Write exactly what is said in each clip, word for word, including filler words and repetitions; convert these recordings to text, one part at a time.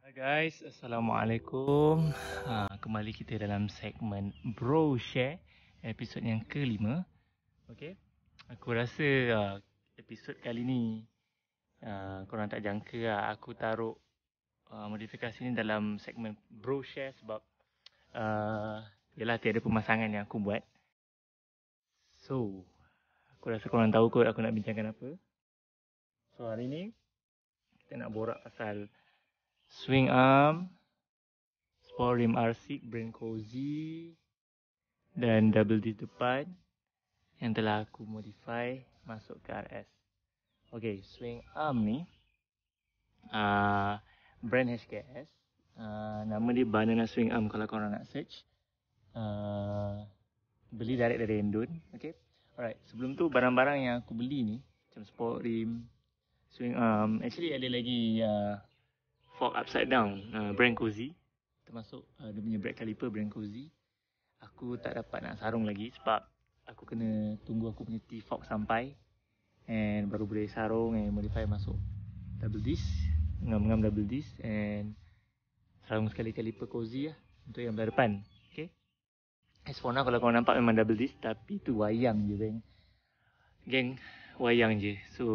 Hai guys, Assalamualaikum. ha, Kembali kita dalam segmen Bro Share, episod yang kelima. Okay, aku rasa uh, episod kali ni uh, korang tak jangka lah, aku taruh uh, modifikasi ni dalam segmen Bro Share sebab uh, Yelah tiada pemasangan yang aku buat. So aku rasa korang tahu kot aku nak bincangkan apa. So hari ni kita nak borak pasal swing arm, sport rim R six brand Cozy dan double disc depan yang telah aku modify masuk ke R S. Okay, swing arm ni uh, brand H K S, uh, nama dia Banana Swing Arm kalau korang nak search. uh, Beli direct dari Endun. Okay, alright, sebelum tu barang-barang yang aku beli ni macam sport rim, swing arm, actually ada lagi uh, fork upside down, uh, brand Cozy, termasuk uh, dia punya brake caliper brand Cozy. Aku tak dapat nak sarung lagi sebab aku kena tunggu aku punya T-fork sampai and baru boleh sarung and modify masuk double disc, ngam-ngam double disc and sarung sekali caliper Cozy lah untuk yang belah depan. Okay, as for now kalau korang nampak memang double disc tapi tu wayang je geng, geng wayang je. So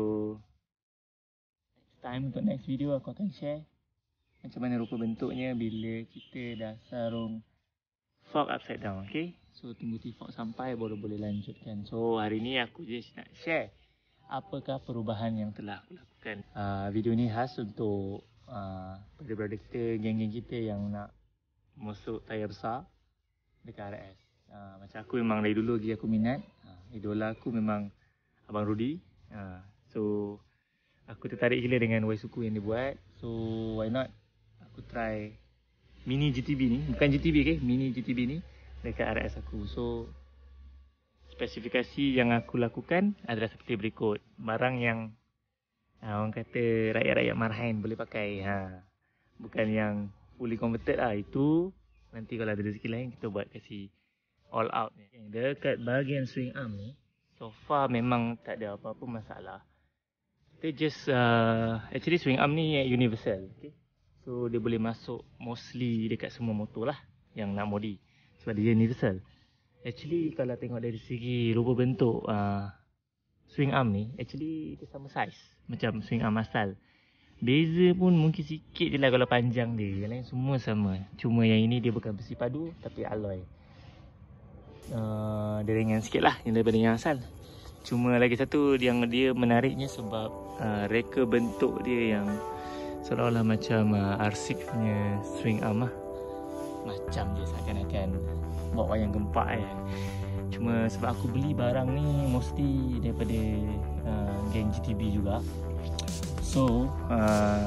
next time untuk next video aku akan share macam mana rupa bentuknya bila kita dah sarung fork upside down. Okay, so tunggu T-fork sampai baru boleh lanjutkan. So hari ni aku just nak share apakah perubahan yang telah aku lakukan. uh, Video ni khas untuk uh, brother-brother kita, geng-geng kita yang nak masuk tayar besar dekat R S. uh, Macam aku memang dari dulu lagi aku minat. uh, Idola aku memang Abang Rudy. uh, So aku tertarik gila dengan Waisuku yang dia buat. So why not aku try mini G T B ni, bukan G T B, okay, mini G T B ni dekat R S aku. So spesifikasi yang aku lakukan adalah seperti berikut. Barang yang ha, orang kata rakyat-rakyat marhain boleh pakai, ha, bukan yang fully converted lah. Itu nanti kalau ada rezeki lain kita buat kasi all out ni. Dekat bahagian swing arm ni so far memang tak ada apa-apa masalah. Dia just uh, actually swing arm ni universal. Okay, so dia boleh masuk mostly dekat semua motor lah yang nak modi sebab dia universal. Actually kalau tengok dari segi rupa bentuk uh, swing arm ni actually dia sama size macam swing arm asal. Beza pun mungkin sikit je lah kalau panjang dia. Yang lain semua sama. Cuma yang ini dia bukan besi padu tapi alloy. uh, Dia ringan sikit lah yang daripada yang asal. Cuma lagi satu yang dia menariknya sebab uh, reka bentuk dia yang seolah-olah macam uh, R six punya swing arm lah. Macam je seakan-akan buat wayang gempak kan. Cuma sebab aku beli barang ni mostly daripada uh, geng G T B juga. So uh,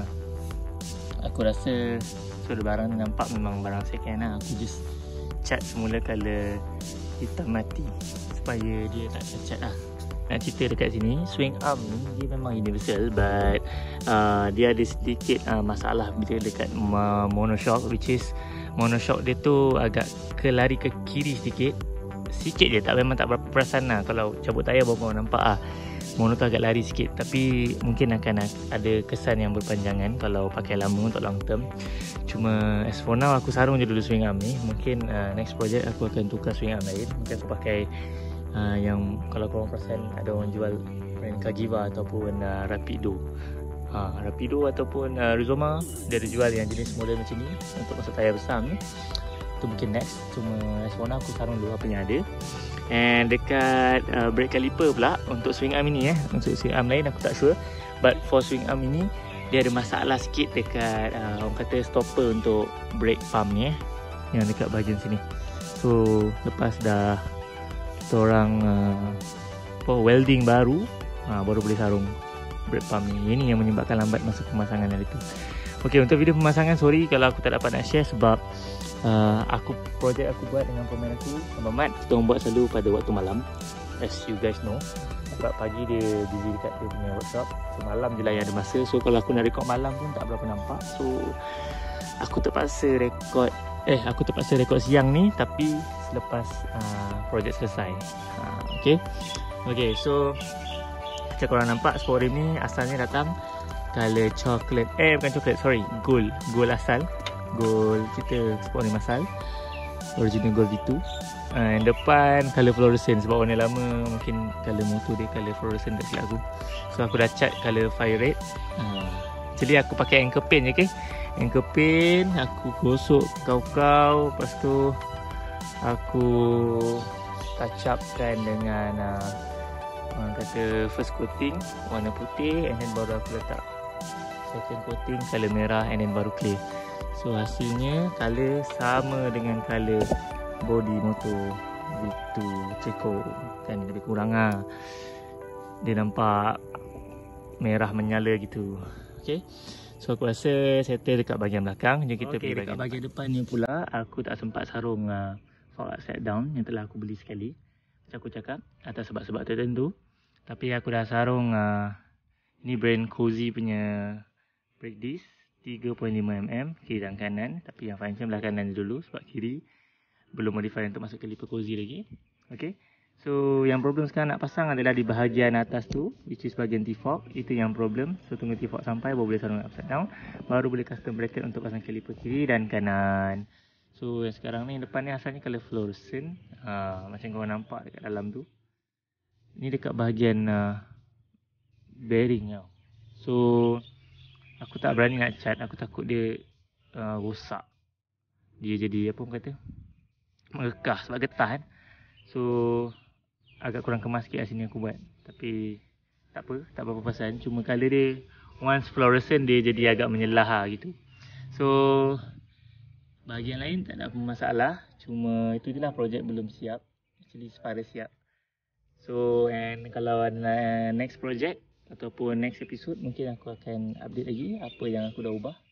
aku rasa so barang ni nampak memang barang second lah. Aku just cat semula colour hitam mati supaya dia tak cacat lah. Nak cerita dekat sini, swing arm ni dia memang universal but uh, dia ada sedikit uh, masalah bila dekat uh, monoshock, which is monoshock dia tu agak kelari ke kiri sedikit. Sikit je, tak memang tak berapa perasan lah. Kalau cabut tayar baru korang nampak lah mono tu agak lari sikit. Tapi mungkin akan ada kesan yang berpanjangan kalau pakai lama untuk long term. Cuma as for now aku sarung je dulu swing arm ni. Mungkin uh, next project aku akan tukar swing arm lain. Mungkin aku pakai Uh, yang kalau korang perasan ada orang jual brand Kagiva ataupun uh, Rapido, uh, Rapido ataupun uh, Rizoma, dia ada jual yang jenis model macam ni untuk masuk tayar besar ni. Itu mungkin next. Cuma as for now aku sarung dulu apa yang ada. And dekat uh, brake caliper pula untuk swing arm ini eh, untuk swing arm lain aku tak sure, but for swing arm ini dia ada masalah sikit dekat uh, orang kata stopper untuk brake pump ni eh, yang dekat bahagian sini. So lepas dah kita orang uh, apa, welding baru, ha, baru boleh sarung brake pump ni. Ini yang menyebabkan lambat masa pemasangan hari tu. Okey, untuk video pemasangan sorry kalau aku tak dapat nak share sebab uh, aku projek aku buat dengan pemain aku Abang Mat. Kita orang buat selalu pada waktu malam, as you guys know. Sebab pagi dia busy dekat dia punya workshop, so malam je lah yang ada masa. So kalau aku nak record malam pun tak berapa nampak. So aku terpaksa record Eh aku terpaksa rekod siang ni tapi selepas uh, projek selesai. uh, Okay, okay, so macam korang nampak sport rim ni asalnya datang color coklat. Eh bukan coklat, sorry, gold. Gold asal. Gold kita sport ni masal. Original gold V two. Uh, yang depan color fluorescent sebab warna lama mungkin color motor dia color fluorescent tak silap aku. So aku dah cat color fire red. Uh, jadi aku pakai anchor paint je, okay? Anchor paint aku gosok kau-kau, lepas tu aku touch upkan dengan uh, orang kata first coating warna putih, and then baru aku letak second coating color merah, and then baru clear. So hasilnya color sama dengan color body motor V two Ceko, kan lebih kurang lah. Dia nampak merah menyala gitu. Okay, so aku rasa settle dekat bahagian belakang. Jom kita okay, pergi dekat bahagian depan ni pula. Aku tak sempat sarung uh, fog upside down yang telah aku beli sekali, macam aku cakap, atas sebab-sebab tertentu. Tapi aku dah sarung uh, ni brand Cozy punya brake disc tiga koma lima milimeter kiri dan kanan. Tapi yang function belah kanan dulu sebab kiri belum modify untuk masuk ke lipat Cozy lagi. Okay, so yang problem sekarang nak pasang adalah di bahagian atas tu, which is bahagian T-fork. Itu yang problem. So tunggu T-fork sampai baru boleh sarung upside down, baru boleh custom bracket untuk pasang kaliper kiri dan kanan. So yang sekarang ni depan ni asalnya color fluorescent, uh, macam korang nampak dekat dalam tu. Ni dekat bahagian uh, bearing tau. So aku tak berani nak cat, aku takut dia uh, rosak. Dia jadi apa orang kata, merekah sebab getah kan. So agak kurang kemas sikit kat sini aku buat. Tapi tak apa, tak apa-apa pasal. Cuma colour dia once fluorescent dia jadi agak menyelah lah gitu. So bahagian lain tak ada apa masalah. Cuma itu je lah, projek belum siap. Actually separa siap. So and kalau ada next project ataupun next episode, mungkin aku akan update lagi apa yang aku dah ubah.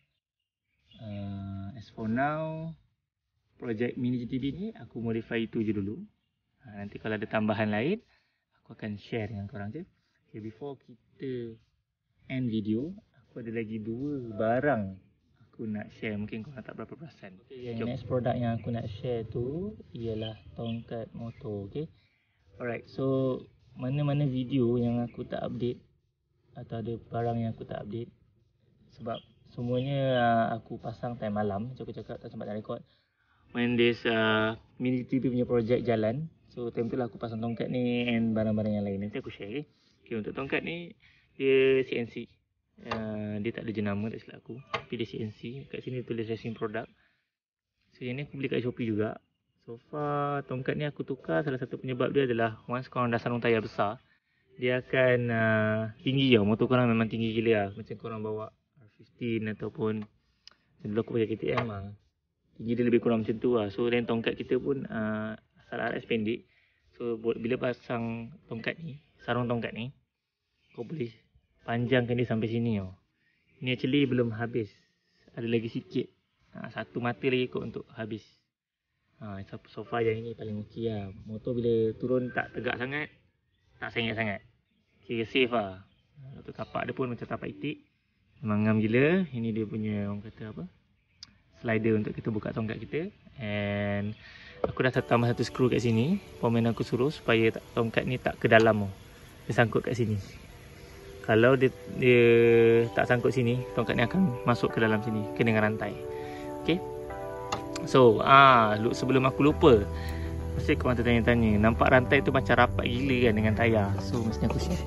uh, As for now, projek mini G T B ni aku modify itu je dulu. Ha, nanti kalau ada tambahan lain aku akan share dengan korang je. Okay, before kita end video, aku ada lagi dua barang aku nak share. Mungkin korang tak berapa perasan. Okay, yang next produk yang aku nak share tu ialah tongkat motor. Okay, alright, so mana-mana video yang aku tak update atau ada barang yang aku tak update sebab semuanya uh, aku pasang time malam, macam aku cakap, tak sempat nak record when this uh, mini T V punya projek jalan. So time tu lah aku pasang tongkat ni and barang-barang yang lain. Nanti aku share. Okay, okay, untuk tongkat ni dia C N C, uh, dia tak ada jenama tak silap aku, tapi dia C N C. Kat sini tulis racing product. So yang ni aku beli kat Shopee juga. So far tongkat ni aku tukar, salah satu penyebab dia adalah once korang dah sarung tayar besar, dia akan uh, tinggi tau. Motor korang memang tinggi gila lah. Macam korang bawa R fifteen ataupun dulu aku pakai K T M lah, tinggi dia lebih kurang macam tu lah. So dan tongkat kita pun uh, asal R S pendek. So bila pasang tongkat ni, sarung tongkat ni, kau boleh panjangkan dia sampai sini tau. Ni actually belum habis, ada lagi sikit. Ha, satu mata lagi kot untuk habis. Ha, so far yang ini paling okey lah. Motor bila turun tak tegak sangat, tak sengit sangat, kira safe lah. Untuk kapak dia pun macam tapak itik, memang ngam gila. Ini dia punya orang kata apa, slider untuk kita buka tongkat kita. And aku dah tambah satu skru kat sini. Pomen aku suruh supaya tongkat ni tak ke dalam oh. Dia sangkut kat sini. Kalau dia, dia tak sangkut sini, tongkat ni akan masuk ke dalam sini, kena dengan rantai. Okay, so ah, sebelum aku lupa, mesti korang tertanya-tanya, nampak rantai tu macam rapat gila kan dengan tayar. So mesti aku share.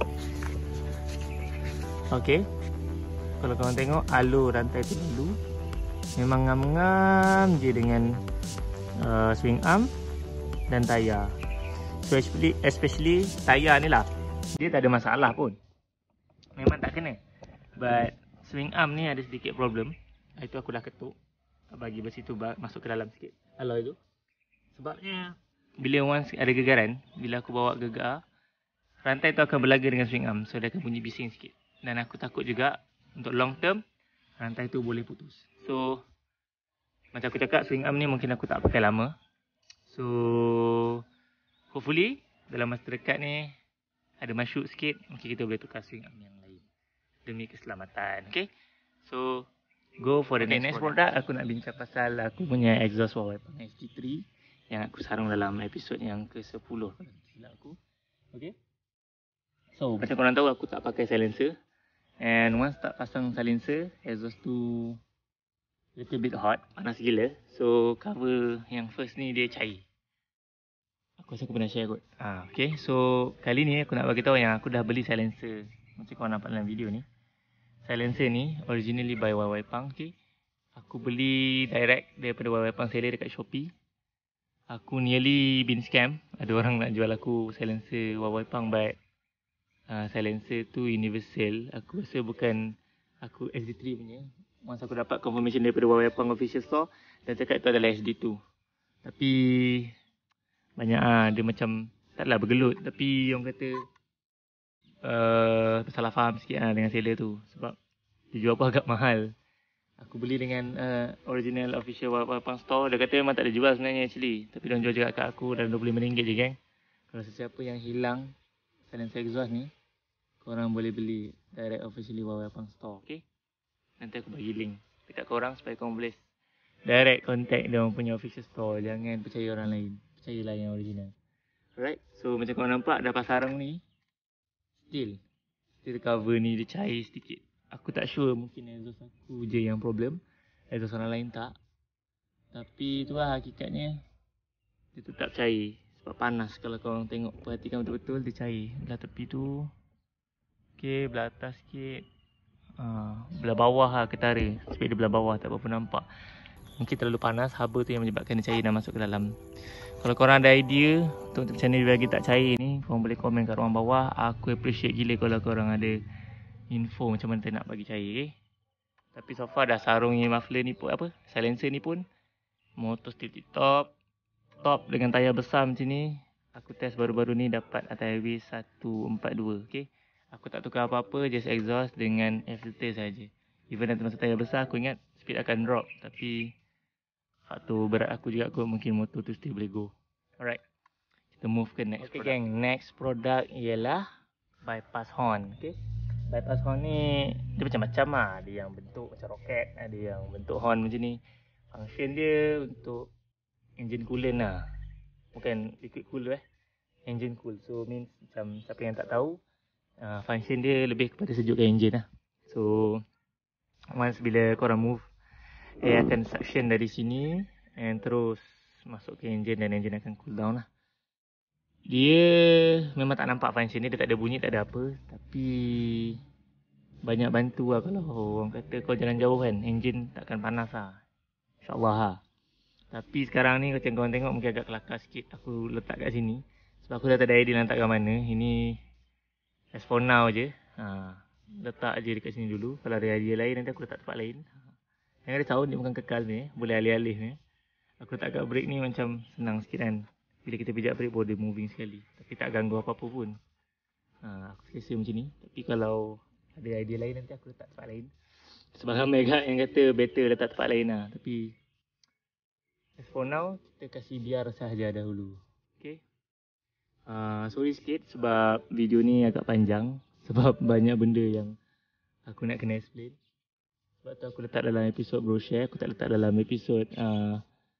Okay, kalau korang tengok alur rantai tu dulu, memang ngam-ngam je dengan uh, swing arm dan tayar. So especially, especially tayar ni lah, dia tak ada masalah pun, memang tak kena. But swing arm ni ada sedikit problem. Itu aku dah ketuk, bagi besi tu masuk ke dalam sikit alloy tu. Sebabnya bila once ada gegaran, bila aku bawa gegar, rantai tu akan berlaga dengan swing arm. So dia akan bunyi bising sikit. Dan aku takut juga untuk long term rantai tu boleh putus. So macam aku cakap, swing arm ni mungkin aku tak pakai lama. So hopefully dalam masa dekat ni ada masuk sikit, mungkin kita boleh tukar swing arm yang lain demi keselamatan. Okay, so go for the okay, next, next product. product. Aku nak bincang pasal aku punya exhaust wall wiper S T three yang aku sarung dalam episod yang ke sepuluh kalau silap aku. Okay, so macam korang tahu, aku tak pakai silencer. And once tak pasang silencer, exhaust tu little bit hot, panas gila. So cover yang first ni dia cair. Aku rasa aku pernah share kot. Ah, okay, so kali ni aku nak bagi tahu yang aku dah beli silencer. Macam kau nampak dalam video ni. Silencer ni originally by Y Y Pang. Okay. Aku beli direct daripada Y Y Pang seller dekat Shopee. Aku nearly been scam. Ada orang nak jual aku silencer Y Y Pang but uh, silencer tu universal. Aku rasa bukan aku S D three punya. Once aku dapat confirmation daripada Y Y Pang official store, dan cakap tu adalah S D two. Tapi banyak ah dia macam taklah bergelut, tapi orang kata uh, salah faham sikit ah dengan seller tu sebab dia jual aku agak mahal. Aku beli dengan uh, original official Y Y Pang store. Dia kata memang tak ada jual sebenarnya actually, tapi dia jual juga kat aku dalam dua puluh lima ringgit je geng. Kalau sesiapa yang hilang silencer exhaust ni, korang boleh beli direct officially Y Y Pang store, okay? Nanti aku bagi link dekat korang supaya korang boleh direct contact dia orang punya official store. Jangan percaya orang lain, percayalah yang original. Alright, so macam korang nampak dah pasarang ni, still still cover ni dia cair sedikit. Aku tak sure, mungkin exhaust aku je yang problem, exhaust orang lain tak. Tapi itulah hakikatnya, dia tetap cair sebab panas. Kalau korang tengok, perhatikan betul-betul, dia cair belah tepi tu. Okay, belah atas sikit, uh, belah bawah lah ketara. Sebab dia belah bawah tak apa-apa nampak. Mungkin terlalu panas, haba tu yang menyebabkan dia cair dan masuk ke dalam. Kalau korang ada idea untuk macam mana dia bagi tak cair ni, korang boleh komen kat ruang bawah. Aku appreciate gila kalau korang ada info macam mana nak bagi cair, okay? Tapi so far dah sarungi muffler ni pun, apa, silencer ni pun, motor still tip-top. Top dengan tayar besar macam ni. Aku test baru-baru ni dapat atas highway seratus empat puluh dua, okay? Aku tak tukar apa-apa, just exhaust dengan air filter saja. Even nanti masa tayar besar, aku ingat speed akan drop. Tapi faktor berat aku juga kot, mungkin motor tu still boleh go. Alright, kita move ke next okay, product. Okay gang, next product ialah bypass horn, okay? Bypass horn ni dia macam-macam lah. Ada yang bentuk macam roket, ada yang bentuk horn macam ni. Function dia untuk engine coolant lah, bukan liquid cool eh, engine cool. So means macam siapa yang tak tahu, uh, function dia lebih kepada sejukkan engine lah. So once bila korang move, air akan suction dari sini and terus masuk ke engine dan engine akan cool down lah. Dia memang tak nampak function dia, dia tak ada bunyi, tak ada apa. Tapi banyak bantu lah kalau orang kata kau jalan jauh kan, engine takkan panas lah, InsyaAllah lah. Tapi sekarang ni macam korang tengok mungkin agak kelakar sikit aku letak kat sini. Sebab aku dah tak ada idea letak kat mana. Ini as for now je. Ha, letak je dekat sini dulu. Kalau ada idea lain nanti aku letak tempat lain. Yang ada tahun dia bukan kekal ni. Boleh alih-alih ni. Aku letak kat brake ni macam senang sikit kan. Bila kita pijak brake boleh moving sekali. Tapi tak ganggu apa-apa pun. Ha, aku selesa macam ni. Tapi kalau ada idea lain nanti aku letak tempat lain. Sebab ramai kat yang kata better letak tempat lain lah. Tapi as for now, kita kasih biar sahaja dahulu. Okay. Uh, sorry sikit sebab video ni agak panjang. Sebab banyak benda yang aku nak kena explain. Sebab tu aku letak dalam episod brochure. Aku tak letak dalam episod uh,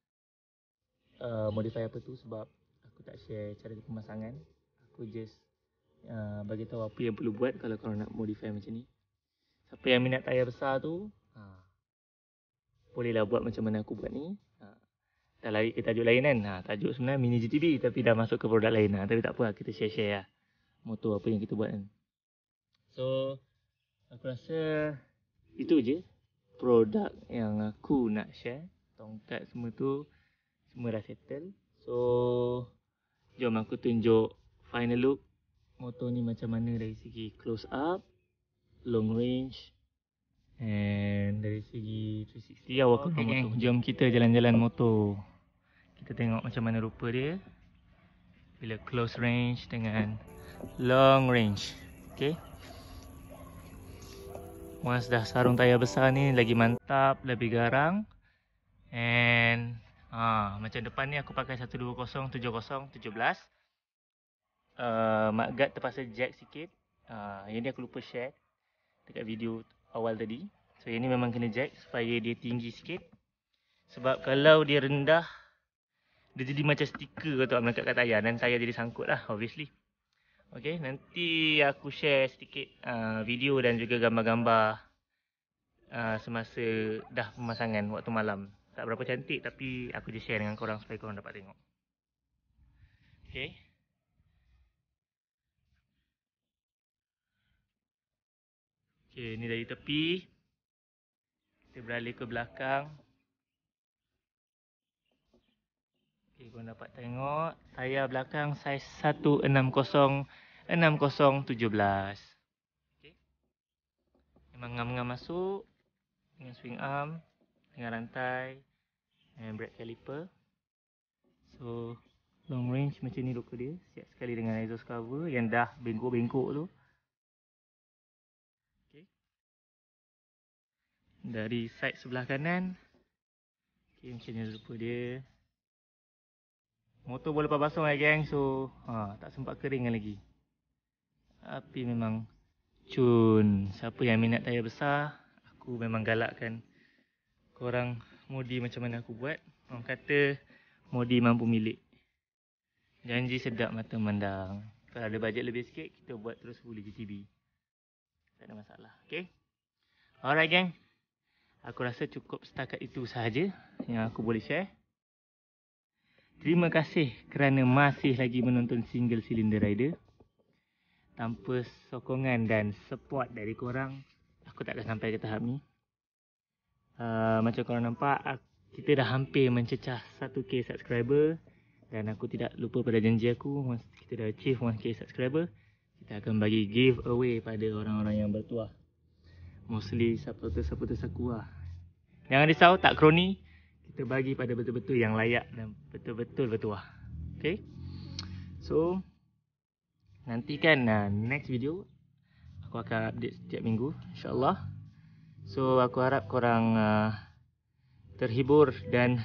uh, modify apa tu. Sebab aku tak share cara pemasangan. Aku just uh, bagi tahu apa yang perlu buat kalau korang nak modify macam ni. Siapa yang minat tayar besar tu, uh, bolehlah buat macam mana aku buat ni. Uh, Dah lari ke tajuk lain kan. Ha, tajuk sebenarnya Mini G T B tapi dah masuk ke produk lain. Ha, tapi tak apa, kita share-share lah motor apa yang kita buat kan. So, aku rasa itu je produk yang aku nak share. Tongkat semua tu, semua dah settle. So, jom aku tunjuk final look motor ni macam mana dari segi close up, long range, and dari segi three sixty awak okay, motor. Jom kita jalan-jalan motor. Kita tengok macam mana rupa dia bila close range dengan long range. Okay. Once dah sarung tayar besar ni lagi mantap, lebih garang. And ha, macam depan ni aku pakai one twenty tujuh puluh one seven. Uh, mudguard terpaksa jack sikit. Uh, yang ni aku lupa share dekat video awal tadi. So yang ni memang kena jack supaya dia tinggi sikit. Sebab kalau dia rendah, dia jadi macam stiker kau tahu melekat kat tayar dan tayar jadi sangkut lah obviously. Okay, nanti aku share sedikit uh, video dan juga gambar-gambar uh, semasa dah pemasangan waktu malam. Tak berapa cantik tapi aku je share dengan korang supaya korang dapat tengok. Okay. Okay, ni dari tepi. Kita beralih ke belakang. Okay, korang dapat tengok tayar belakang saiz satu enam kosong enam kosong tujuh belas. Okay. Memang ngam-ngam masuk dengan swing arm, dengan rantai dan brake caliper. So long range macam ni look dia. Siap sekali dengan exhaust cover yang dah bengkok-bengkok tu. Okay. Dari side sebelah kanan. Okay, macam ni rupa dia. Motor boleh lepas basah lah geng. So ha, tak sempat kering lagi. Tapi memang cun. Siapa yang minat tayar besar, aku memang galakkan korang modi macam mana aku buat. Orang kata modi mampu milik. Janji sedap mata memandang. Kalau ada bajet lebih sikit, kita buat terus full G T B. Tak ada masalah. Okay. Alright geng. Aku rasa cukup setakat itu sahaja yang aku boleh share. Terima kasih kerana masih lagi menonton Single Cylinder Rider. Tanpa sokongan dan support dari korang, aku tak akan sampai ke tahap ni. Uh, macam korang nampak, kita dah hampir mencecah satu K subscriber. Dan aku tidak lupa pada janji aku, once kita dah achieve one K subscriber, kita akan bagi giveaway pada orang-orang yang bertuah. Mostly supporter-supporter aku lah. Jangan risau, tak kroni. Kita bagi pada betul-betul yang layak dan betul-betul bertuah. Okay. So, nantikan uh, next video. Aku akan update setiap minggu, insyaAllah. So, aku harap korang uh, terhibur dan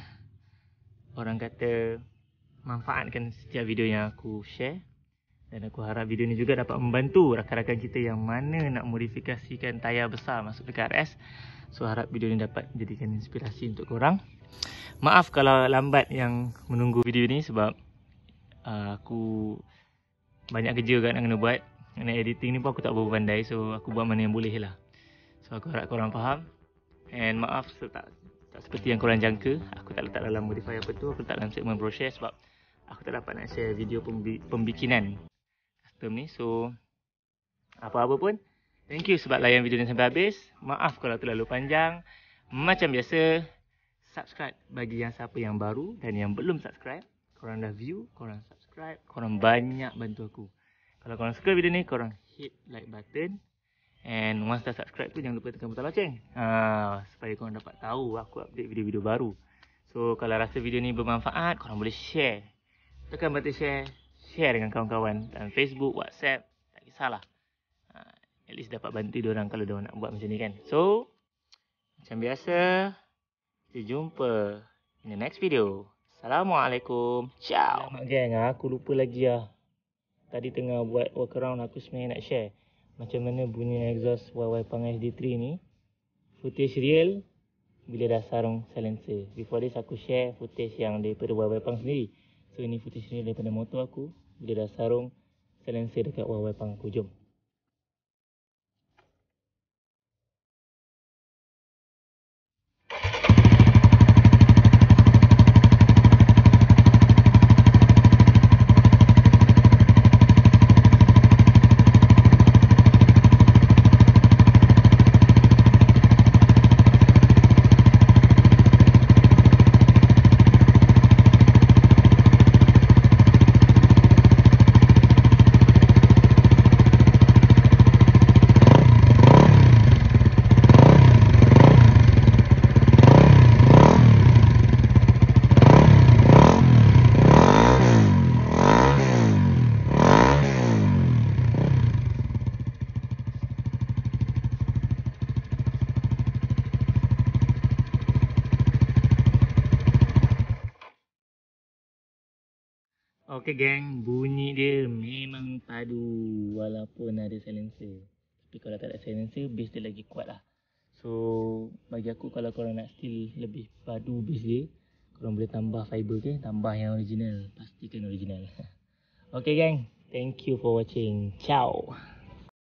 orang kata manfaatkan setiap video yang aku share. Dan aku harap video ni juga dapat membantu rakan-rakan kita yang mana nak modifikasikan tayar besar masuk dekat R S. So harap video ni dapat jadikan inspirasi untuk korang. Maaf kalau lambat yang menunggu video ni sebab uh, aku banyak kerja kan nak kena buat. Nak editing ni pun aku tak berapa pandai. So aku buat mana yang boleh lah. So aku harap korang faham. And maaf tak, tak seperti yang korang jangka. Aku tak letak dalam modify apa tu. Aku letak dalam segmen brochure sebab aku tak dapat nak share video pembikinan custom ni. So apa-apa pun, thank you sebab layan video ni sampai habis. Maaf kalau terlalu panjang. Macam biasa, subscribe bagi yang siapa yang baru dan yang belum subscribe. Korang dah view, korang subscribe, korang banyak bantu aku. Kalau korang suka video ni, korang hit like button. And once dah subscribe tu, jangan lupa tekan butang loceng ha, supaya korang dapat tahu aku update video-video baru. So kalau rasa video ni bermanfaat, korang boleh share. Tekan button share, share dengan kawan-kawan dalam Facebook, WhatsApp, tak kisahlah. Ha, at least dapat bantu diorang kalau diorang nak buat macam ni kan. So, macam biasa, kita jumpa in the next video. Assalamualaikum. Ciao. Selamat geng, aku lupa lagi lah. Tadi tengah buat workaround, aku sebenarnya nak share macam mana bunyi exhaust Y Y Pang S D three ni. Footage real bila dah sarung silencer. Before this aku share footage yang daripada Y Y Pang sendiri. So ini footage real daripada motor aku bila dah sarung silencer dekat Y Y Pang aku. Jom. Okay geng, bunyi dia memang padu walaupun ada silencer. Tapi kalau tak ada silencer, bass dia lagi kuat lah. So bagi aku kalau korang nak still lebih padu bass dia, korang boleh tambah fiber ke, tambah yang original. Pastikan original. Okay geng, Thank you for watching. Ciao.